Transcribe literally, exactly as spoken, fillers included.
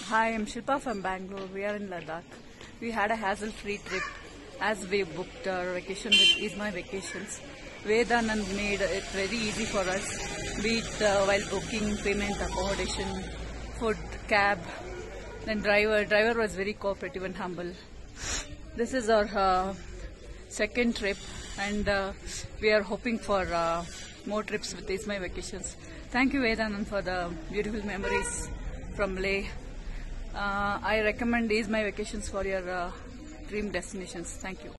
Hi, I'm Shilpa from Bangalore. We are in Ladakh. We had a hassle-free trip as we booked our vacation with EaseMyVacations. Vedanand made it very easy for us, be it uh, while booking, payment, accommodation, food, cab. Then driver, driver was very cooperative and humble. This is our uh, second trip, and uh, we are hoping for uh, more trips with EaseMyVacations. Thank you, Vedanand, for the beautiful memories from Leh. Uh, I recommend EaseMyVacations for your uh, dream destinations. Thank you.